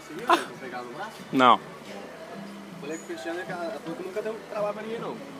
Você viu? Pra pegar no braço? Não. Falei que o Cristiano, ela falou que nunca deu trabalho pra ninguém, não.